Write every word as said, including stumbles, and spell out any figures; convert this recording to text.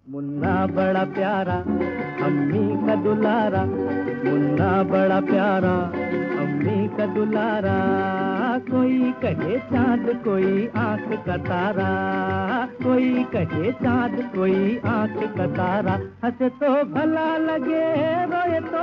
मुन्ना बड़ा प्यारा अम्मी का दुलारा, मुन्ना बड़ा प्यारा अम्मी का दुलारा। कोई कहे चांद कोई आंख का तारा, कोई कहे चांद कोई आंख का तारा। हंसे तो भला लगे रोए तो